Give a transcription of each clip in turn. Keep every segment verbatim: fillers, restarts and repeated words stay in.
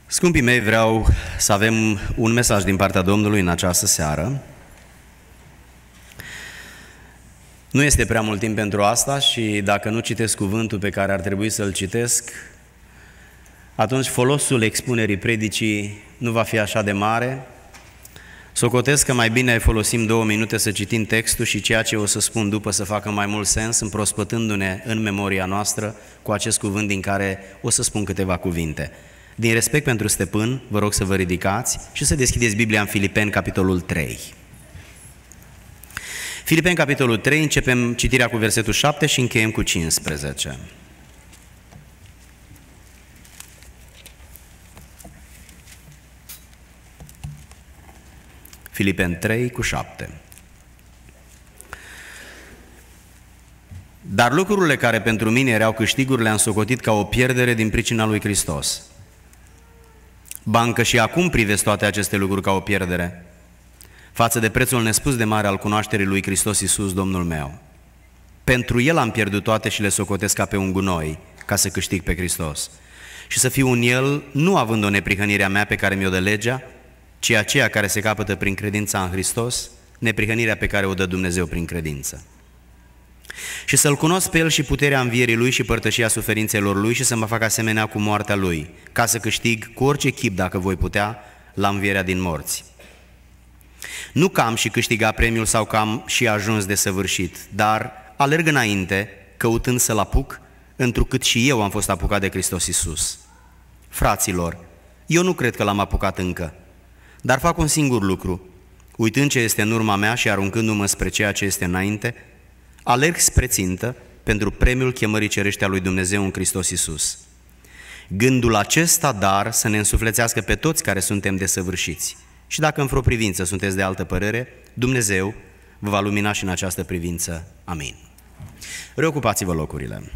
Scumpii mei, vreau să avem un mesaj din partea Domnului în această seară. Nu este prea mult timp pentru asta și dacă nu citesc cuvântul pe care ar trebui să-l citesc, atunci folosul expunerii predicii nu va fi așa de mare. Socotesc că mai bine folosim două minute să citim textul și ceea ce o să spun după să facă mai mult sens, împrospătându-ne în memoria noastră cu acest cuvânt din care o să spun câteva cuvinte. Din respect pentru stăpân, vă rog să vă ridicați și să deschideți Biblia în Filipeni, capitolul trei. Filipeni, capitolul trei, începem citirea cu versetul șapte și încheiem cu cincisprezece. Filipeni trei cu șapte. Dar lucrurile care pentru mine erau câștiguri le-am socotit ca o pierdere din pricina lui Hristos. Ba încă și acum privesc toate aceste lucruri ca o pierdere, față de prețul nespus de mare al cunoașterii lui Hristos Iisus, Domnul meu. Pentru El am pierdut toate și le socotesc ca pe un gunoi, ca să câștig pe Hristos. Și să fiu în El, nu având o neprihănire a mea pe care mi-o dă legea, ci aceea care se capătă prin credința în Hristos, neprihănirea pe care o dă Dumnezeu prin credință. Și să-L cunosc pe El și puterea învierii Lui și părtășia suferințelor Lui și să mă fac asemenea cu moartea Lui, ca să câștig cu orice chip, dacă voi putea, la învierea din morți. Nu că am și câștiga premiul sau că am și ajuns de săvârșit, dar alerg înainte, căutând să-L apuc, întrucât și eu am fost apucat de Hristos Iisus. Fraților, eu nu cred că L-am apucat încă, dar fac un singur lucru, uitând ce este în urma mea și aruncându-mă spre ceea ce este înainte, alerg spre țintă pentru premiul chemării cerești a lui Dumnezeu în Hristos Iisus. Gândul acesta, dar, să ne însuflețească pe toți care suntem desăvârșiți. Și dacă în vreo privință sunteți de altă părere, Dumnezeu vă va lumina și în această privință. Amin. Reocupați-vă locurile.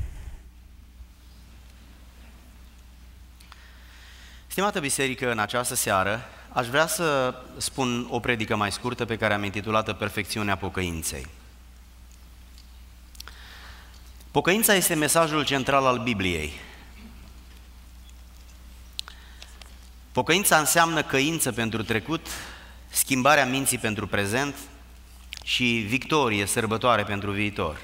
Stimată biserică, în această seară aș vrea să spun o predică mai scurtă pe care am intitulat-o Perfecțiunea pocăinței. Pocăința este mesajul central al Bibliei. Pocăința înseamnă căință pentru trecut, schimbarea minții pentru prezent și victorie, sărbătoare pentru viitor.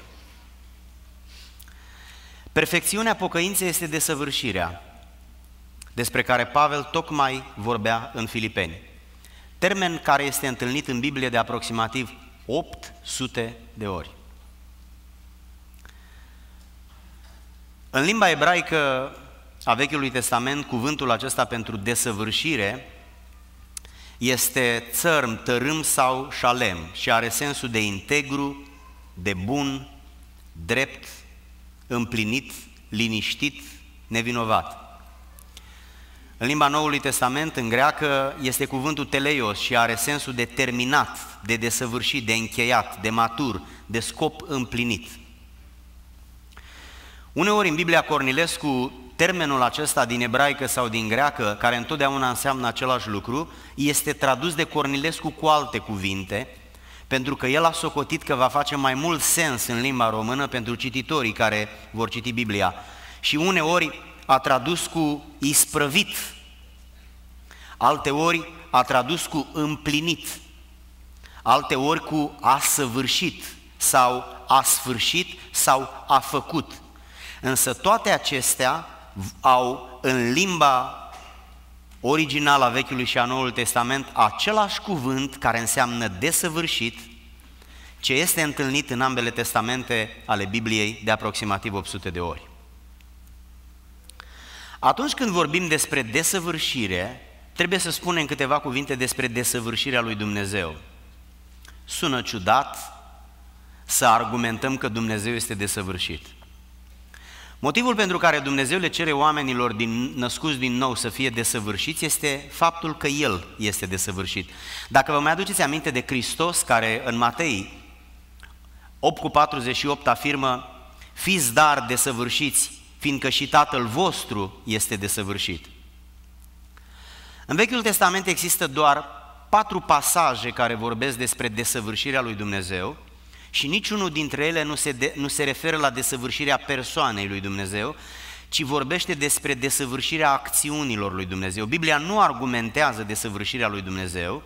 Perfecțiunea pocăinței este desăvârșirea, despre care Pavel tocmai vorbea în Filipeni, termen care este întâlnit în Biblie de aproximativ opt sute de ori. În limba ebraică a Vechiului Testament, cuvântul acesta pentru desăvârșire este țărm, tărâm sau șalem și are sensul de integru, de bun, drept, împlinit, liniștit, nevinovat. În limba Noului Testament, în greacă, este cuvântul teleios și are sensul de terminat, de desăvârșit, de încheiat, de matur, de scop împlinit. Uneori în Biblia Cornilescu, termenul acesta din ebraică sau din greacă, care întotdeauna înseamnă același lucru, este tradus de Cornilescu cu alte cuvinte, pentru că el a socotit că va face mai mult sens în limba română pentru cititorii care vor citi Biblia. Și uneori a tradus cu isprăvit, alteori a tradus cu împlinit, alteori cu a săvârșit sau a sfârșit sau a făcut. Însă toate acestea au în limba originală a Vechiului și a Noului Testament același cuvânt care înseamnă desăvârșit, ce este întâlnit în ambele testamente ale Bibliei de aproximativ opt sute de ori. Atunci când vorbim despre desăvârșire, trebuie să spunem câteva cuvinte despre desăvârșirea lui Dumnezeu. Sună ciudat să argumentăm că Dumnezeu este desăvârșit. Motivul pentru care Dumnezeu le cere oamenilor din, născuți din nou să fie desăvârșiți este faptul că El este desăvârșit. Dacă vă mai aduceți aminte de Hristos, care în Matei opt cu patruzeci și opt afirmă: fiți dar desăvârșiți, fiindcă și Tatăl vostru este desăvârșit. În Vechiul Testament există doar patru pasaje care vorbesc despre desăvârșirea lui Dumnezeu și niciunul dintre ele nu se, de, nu se referă la desăvârșirea persoanei lui Dumnezeu, ci vorbește despre desăvârșirea acțiunilor lui Dumnezeu. Biblia nu argumentează desăvârșirea lui Dumnezeu,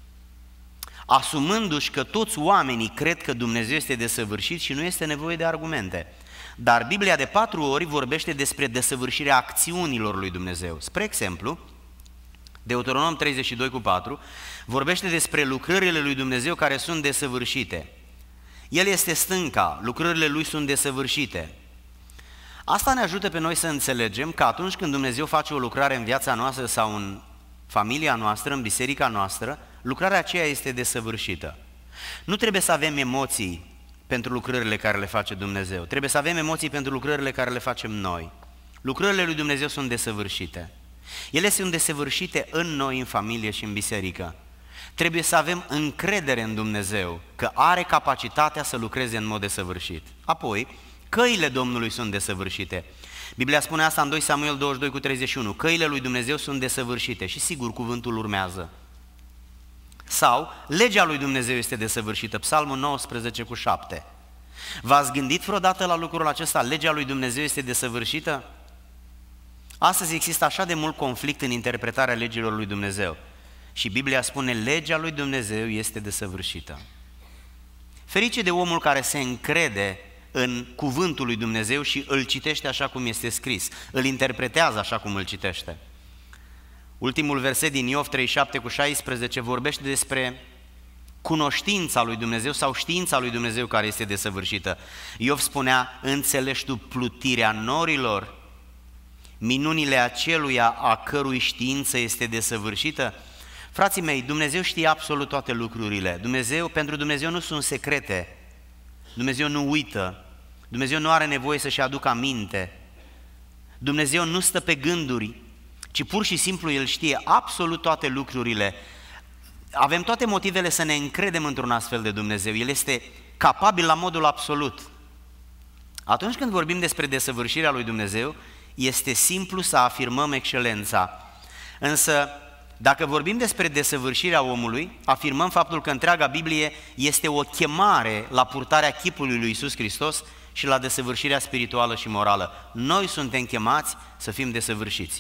asumându-și că toți oamenii cred că Dumnezeu este desăvârșit și nu este nevoie de argumente. Dar Biblia de patru ori vorbește despre desăvârșirea acțiunilor lui Dumnezeu. Spre exemplu, Deuteronom treizeci și doi cu patru vorbește despre lucrările lui Dumnezeu care sunt desăvârșite. El este stânca, lucrările lui sunt desăvârșite. Asta ne ajută pe noi să înțelegem că atunci când Dumnezeu face o lucrare în viața noastră sau în familia noastră, în biserica noastră, lucrarea aceea este desăvârșită. Nu trebuie să avem emoții pentru lucrările care le face Dumnezeu, trebuie să avem emoții pentru lucrările care le facem noi. Lucrările lui Dumnezeu sunt desăvârșite. Ele sunt desăvârșite în noi, în familie și în biserică. Trebuie să avem încredere în Dumnezeu, că are capacitatea să lucreze în mod desăvârșit. Apoi, căile Domnului sunt desăvârșite. Biblia spune asta în doi Samuel douăzeci și doi cu treizeci și unu. Căile lui Dumnezeu sunt desăvârșite și sigur cuvântul urmează. Sau, legea lui Dumnezeu este desăvârșită. Psalmul nouăsprezece cu șapte. V-ați gândit vreodată la lucrul acesta? Legea lui Dumnezeu este desăvârșită? Astăzi există așa de mult conflict în interpretarea legilor lui Dumnezeu. Și Biblia spune, legea lui Dumnezeu este desăvârșită. Ferice de omul care se încrede în cuvântul lui Dumnezeu și îl citește așa cum este scris, îl interpretează așa cum îl citește. Ultimul verset din Iov treizeci și șapte cu șaisprezece vorbește despre cunoștința lui Dumnezeu sau știința lui Dumnezeu care este desăvârșită. Iov spunea, înțelegi tu plutirea norilor, minunile aceluia a cărui știință este desăvârșită? Frații mei, Dumnezeu știe absolut toate lucrurile. Dumnezeu, pentru Dumnezeu nu sunt secrete. Dumnezeu nu uită. Dumnezeu nu are nevoie să-și aducă aminte. Dumnezeu nu stă pe gânduri, ci pur și simplu El știe absolut toate lucrurile. Avem toate motivele să ne încredem într-un astfel de Dumnezeu. El este capabil la modul absolut. Atunci când vorbim despre desăvârșirea lui Dumnezeu, este simplu să afirmăm excelența. Însă, dacă vorbim despre desăvârșirea omului, afirmăm faptul că întreaga Biblie este o chemare la purtarea chipului lui Iisus Hristos și la desăvârșirea spirituală și morală. Noi suntem chemați să fim desăvârșiți.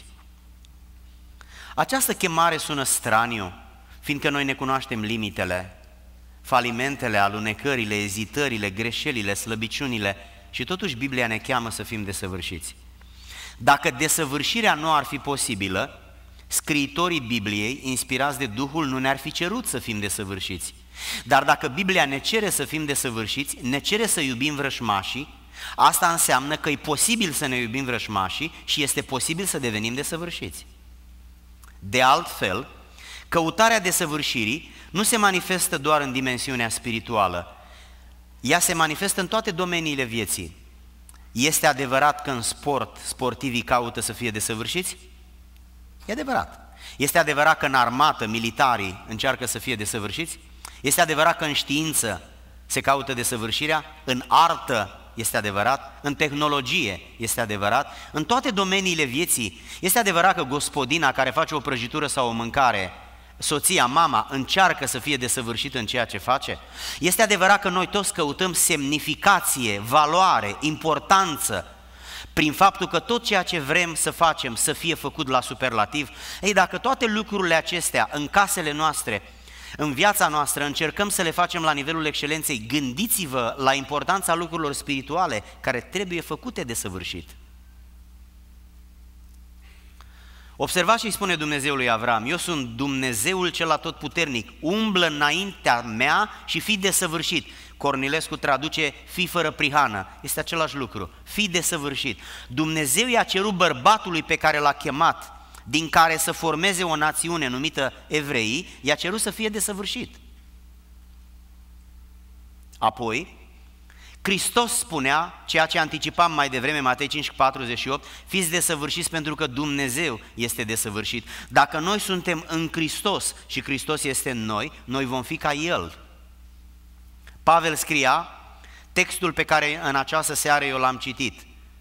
Această chemare sună straniu, fiindcă noi ne cunoaștem limitele, falimentele, alunecările, ezitările, greșelile, slăbiciunile și totuși Biblia ne cheamă să fim desăvârșiți. Dacă desăvârșirea nu ar fi posibilă, scriitorii Bibliei, inspirați de Duhul, nu ne-ar fi cerut să fim desăvârșiți. Dar dacă Biblia ne cere să fim desăvârșiți, ne cere să iubim vrășmașii, asta înseamnă că e posibil să ne iubim vrășmașii și este posibil să devenim desăvârșiți. De altfel, căutarea desăvârșirii nu se manifestă doar în dimensiunea spirituală, ea se manifestă în toate domeniile vieții. Este adevărat că în sport, sportivii caută să fie desăvârșiți? E adevărat. Este adevărat că în armată, militarii încearcă să fie desăvârșiți? Este adevărat că în știință se caută desăvârșirea? În artă este adevărat? În tehnologie este adevărat? În toate domeniile vieții este adevărat că gospodina care face o prăjitură sau o mâncare, soția, mama, încearcă să fie desăvârșită în ceea ce face? Este adevărat că noi toți căutăm semnificație, valoare, importanță, prin faptul că tot ceea ce vrem să facem să fie făcut la superlativ? Ei, dacă toate lucrurile acestea în casele noastre, în viața noastră, încercăm să le facem la nivelul excelenței, gândiți-vă la importanța lucrurilor spirituale care trebuie făcute desăvârșit. Observați ce îi spune Dumnezeul lui Avram: eu sunt Dumnezeul cel atotputernic, umblă înaintea mea și fii desăvârșit. Cornilescu traduce fii fără prihană, este același lucru, fii desăvârșit. Dumnezeu i-a cerut bărbatului pe care l-a chemat, din care să formeze o națiune numită evreii, i-a cerut să fie desăvârșit. Apoi, Hristos spunea, ceea ce anticipam mai devreme, Matei cinci patruzeci și opt, fiți desăvârșiți pentru că Dumnezeu este desăvârșit. Dacă noi suntem în Hristos și Hristos este în noi, noi vom fi ca El. Pavel scria, textul pe care în această seară eu l-am citit,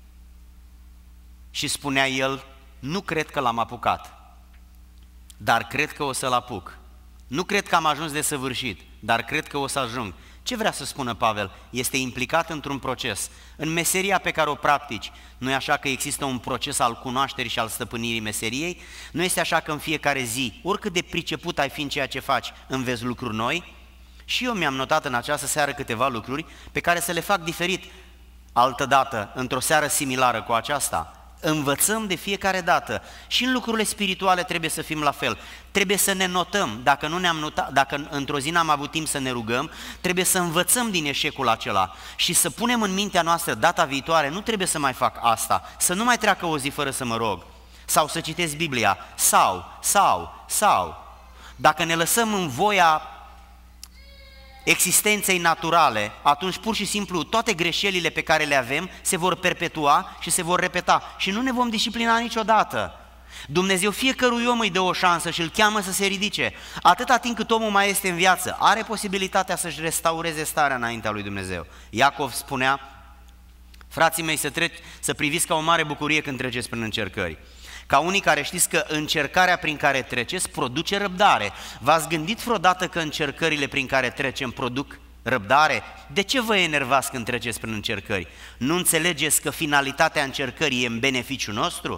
și spunea el, nu cred că l-am apucat, dar cred că o să-l apuc. Nu cred că am ajuns desăvârșit, dar cred că o să ajung. Ce vrea să spună Pavel? Este implicat într-un proces. În meseria pe care o practici, nu e așa că există un proces al cunoașterii și al stăpânirii meseriei? Nu este așa că în fiecare zi, oricât de priceput ai fi în ceea ce faci, înveți lucruri noi? Și eu mi-am notat în această seară câteva lucruri pe care să le fac diferit altădată, într-o seară similară cu aceasta. Învățăm de fiecare dată și în lucrurile spirituale trebuie să fim la fel. Trebuie să ne notăm, dacă, nu ne-am notat, dacă într-o zi n-am avut timp să ne rugăm, trebuie să învățăm din eșecul acela și să punem în mintea noastră data viitoare, nu trebuie să mai fac asta, să nu mai treacă o zi fără să mă rog, sau să citesc Biblia, sau, sau, sau. Dacă ne lăsăm în voia existenței naturale, atunci pur și simplu toate greșelile pe care le avem se vor perpetua și se vor repeta și nu ne vom disciplina niciodată. Dumnezeu fiecărui om îi dă o șansă și îl cheamă să se ridice. Atâta timp cât omul mai este în viață, are posibilitatea să-și restaureze starea înaintea lui Dumnezeu. Iacov spunea, frații mei, să, trec, să priviți ca o mare bucurie când treceți prin încercări. Ca unii care știți că încercarea prin care treceți produce răbdare. V-ați gândit vreodată că încercările prin care trecem produc răbdare? De ce vă enervați când treceți prin încercări? Nu înțelegeți că finalitatea încercării e în beneficiul nostru?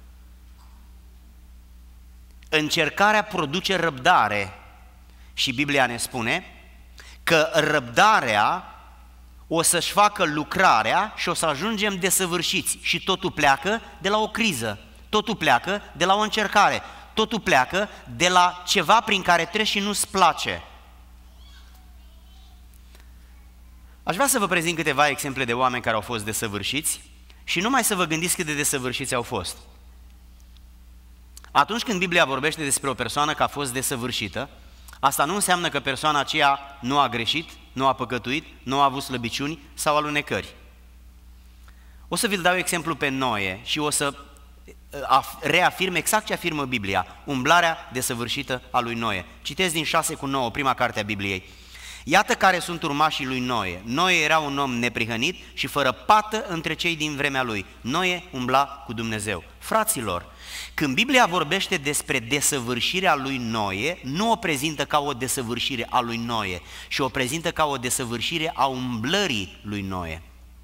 Încercarea produce răbdare și Biblia ne spune că răbdarea o să-și facă lucrarea și o să ajungem desăvârșiți și totul pleacă de la o criză. Totul pleacă de la o încercare, totul pleacă de la ceva prin care treci și nu-ți place. Aș vrea să vă prezint câteva exemple de oameni care au fost desăvârșiți și numai să vă gândiți cât de desăvârșiți au fost. Atunci când Biblia vorbește despre o persoană că a fost desăvârșită, asta nu înseamnă că persoana aceea nu a greșit, nu a păcătuit, nu a avut slăbiciuni sau alunecări. O să vi-l dau exemplu pe Noe și o să reafirm exact ce afirmă Biblia, umblarea desăvârșită a lui Noe. Citesc din șase cu nouă, prima carte a Bibliei. Iată care sunt urmașii lui Noe. Noe era un om neprihănit și fără pată între cei din vremea lui. Noe umbla cu Dumnezeu. Fraților, când Biblia vorbește despre desăvârșirea lui Noe, nu o prezintă ca o desăvârșire a lui Noe, ci o prezintă ca o desăvârșire a umblării lui Noe.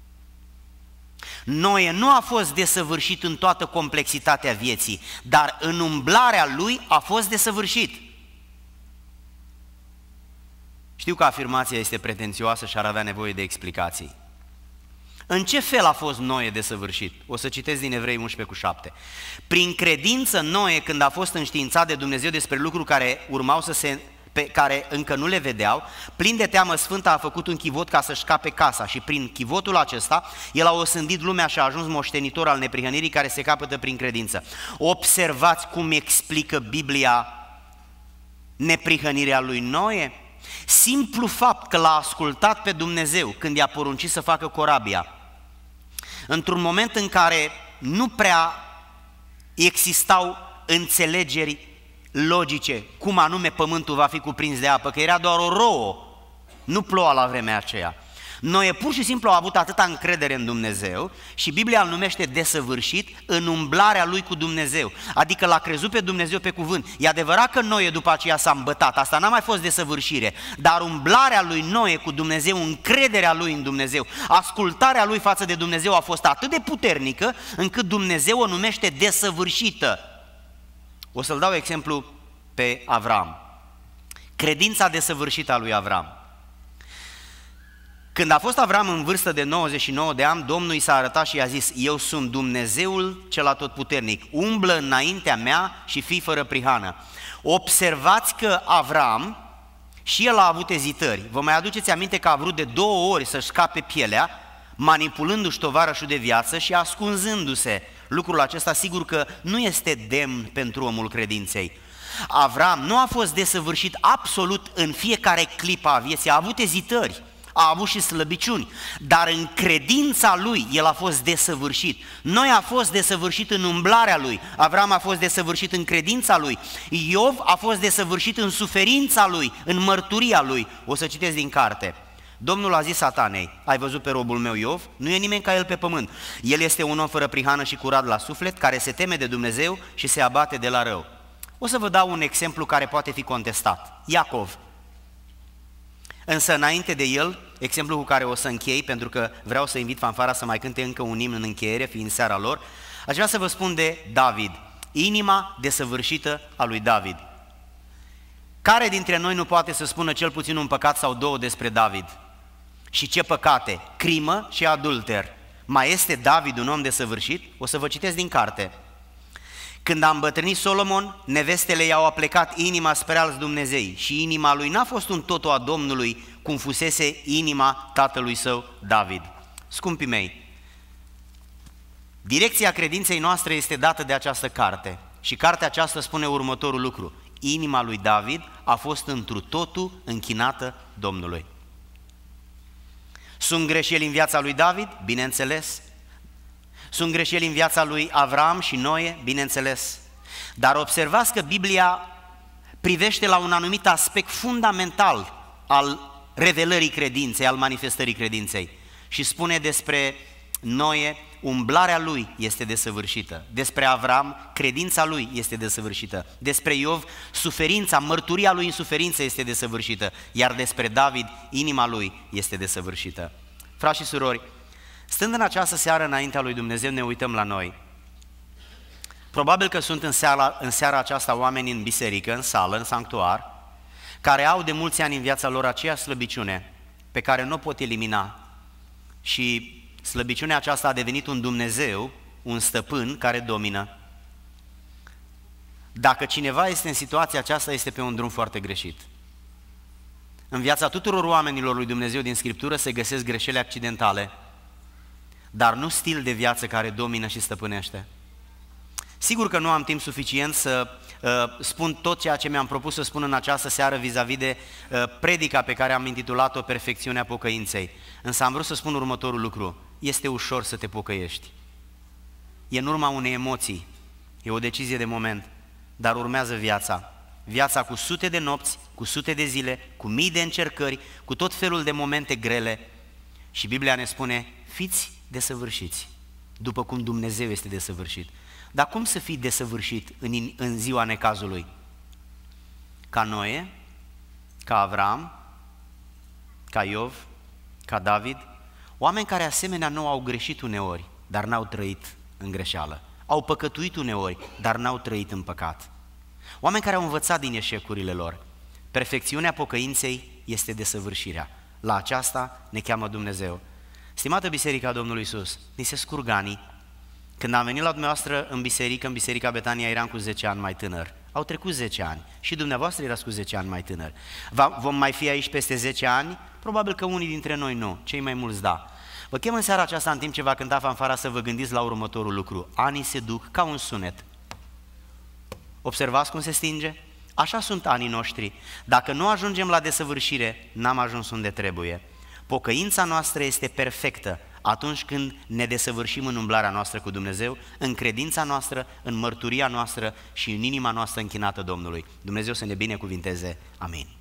Noe nu a fost desăvârșit în toată complexitatea vieții, dar în umblarea lui a fost desăvârșit. Știu că afirmația este pretențioasă și ar avea nevoie de explicații. În ce fel a fost Noe desăvârșit? O să citesc din Evrei unsprezece cu șapte. Prin credință Noe, când a fost înștiințat de Dumnezeu despre lucruri care urmau să se... pe care încă nu le vedeau, plin de teamă sfântă a făcut un chivot ca să-și scape casa și prin chivotul acesta el a osândit lumea și a ajuns moștenitor al neprihănirii care se capătă prin credință. Observați cum explică Biblia neprihănirea lui Noe? Simplu fapt că l-a ascultat pe Dumnezeu când i-a poruncit să facă corabia, într-un moment în care nu prea existau înțelegeri logice, cum anume pământul va fi cuprins de apă, că era doar o rouă, nu ploua la vremea aceea. Noe pur și simplu a avut atâta încredere în Dumnezeu și Biblia îl numește desăvârșit în umblarea lui cu Dumnezeu, adică l-a crezut pe Dumnezeu pe cuvânt. E adevărat că Noe după aceea s-a îmbătat, asta n-a mai fost desăvârșire, dar umblarea lui Noe cu Dumnezeu, încrederea lui în Dumnezeu, ascultarea lui față de Dumnezeu a fost atât de puternică încât Dumnezeu o numește desăvârșită. O să-l dau exemplu pe Avram. Credința desăvârșită a lui Avram. Când a fost Avram în vârstă de nouăzeci și nouă de ani, Domnul i s-a arătat și i-a zis: eu sunt Dumnezeul cel atotputernic, umblă înaintea mea și fii fără prihană. Observați că Avram și el a avut ezitări. Vă mai aduceți aminte că a vrut de două ori să-și scape pielea, manipulându-și tovarășul de viață și ascunzându-se. Lucrul acesta sigur că nu este demn pentru omul credinței. Avram nu a fost desăvârșit absolut în fiecare clipă a vieții, a avut ezitări, a avut și slăbiciuni, dar în credința lui el a fost desăvârșit. Noi a fost desăvârșit în umblarea lui, Avram a fost desăvârșit în credința lui, Iov a fost desăvârșit în suferința lui, în mărturia lui. O să citesc din carte. Domnul a zis Satanei: ai văzut pe robul meu Iov? Nu e nimeni ca el pe pământ. El este un om fără prihană și curat la suflet, care se teme de Dumnezeu și se abate de la rău. O să vă dau un exemplu care poate fi contestat. Iacov. Însă înainte de el, exemplu cu care o să închei, pentru că vreau să invit fanfara să mai cânte încă un imn în încheiere, fiind seara lor, aș vrea să vă spun de David, inima desăvârșită a lui David. Care dintre noi nu poate să spună cel puțin un păcat sau două despre David? Și ce păcate? Crimă și adulter. Mai este David un om desăvârșit? O să vă citesc din carte. Când a îmbătrânit Solomon, nevestele i-au aplecat inima spre alți Dumnezei și inima lui n-a fost un totul a Domnului, cum fusese inima tatălui său David. Scumpii mei, direcția credinței noastre este dată de această carte și cartea aceasta spune următorul lucru: inima lui David a fost întru totul închinată Domnului. Sunt greșeli în viața lui David? Bineînțeles. Sunt greșeli în viața lui Avram și Noe? Bineînțeles. Dar observați că Biblia privește la un anumit aspect fundamental al revelării credinței, al manifestării credinței și spune despre Noe, umblarea lui este desăvârșită, despre Avram, credința lui este desăvârșită, despre Iov, suferința, mărturia lui în suferință este desăvârșită, iar despre David, inima lui este desăvârșită. Frați și surori, stând în această seară înaintea lui Dumnezeu, ne uităm la noi. Probabil că sunt în seara, în seara aceasta oameni în biserică, în sală, în sanctuar, care au de mulți ani în viața lor aceeași slăbiciune pe care nu o pot elimina și slăbiciunea aceasta a devenit un Dumnezeu, un stăpân care domină. Dacă cineva este în situația aceasta, este pe un drum foarte greșit. În viața tuturor oamenilor lui Dumnezeu din Scriptură se găsesc greșeli accidentale, dar nu stil de viață care domină și stăpânește. Sigur că nu am timp suficient să uh, spun tot ceea ce mi-am propus să spun în această seară vis-a-vis de uh, predica pe care am intitulat-o Perfecțiunea pocăinței. Însă am vrut să spun următorul lucru: este ușor să te pocăiești. E în urma unei emoții, e o decizie de moment, dar urmează viața. Viața cu sute de nopți, cu sute de zile, cu mii de încercări, cu tot felul de momente grele. Și Biblia ne spune: fiți desăvârșiți, după cum Dumnezeu este desăvârșit. Dar cum să fii desăvârșit în, în ziua necazului? Ca Noe, ca Avram, ca Iov, ca David, oameni care asemenea nu au greșit uneori, dar n-au trăit în greșeală. Au păcătuit uneori, dar n-au trăit în păcat. Oameni care au învățat din eșecurile lor. Perfecțiunea pocăinței este desăvârșirea. La aceasta ne cheamă Dumnezeu. Stimată Biserica Domnului Iisus, ni se scurg anii. Când am venit la dumneavoastră în biserică, în Biserica Betania, eram cu zece ani mai tânăr. Au trecut zece ani și dumneavoastră erați cu zece ani mai tânăr. Vom mai fi aici peste zece ani? Probabil că unii dintre noi nu, cei mai mulți da. Vă chem în seara aceasta, în timp ce va cânta fanfara, să vă gândiți la următorul lucru. Anii se duc ca un sunet. Observați cum se stinge? Așa sunt anii noștri. Dacă nu ajungem la desăvârșire, n-am ajuns unde trebuie. Pocăința noastră este perfectă atunci când ne desăvârșim în umblarea noastră cu Dumnezeu, în credința noastră, în mărturia noastră și în inima noastră închinată Domnului. Dumnezeu să ne binecuvinteze. Amin.